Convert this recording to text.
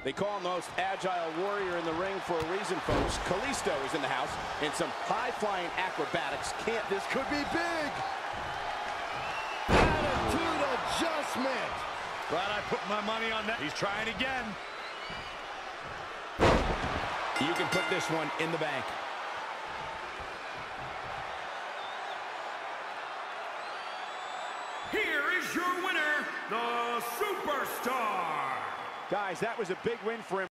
They call him the most agile warrior in the ring for a reason, folks. Kalisto is in the house in some high-flying acrobatics. This could be big. Attitude adjustment. Glad I put my money on that. He's trying again. You can put this one in the bank. Here is your winner, the Superstar. Guys, that was a big win for him.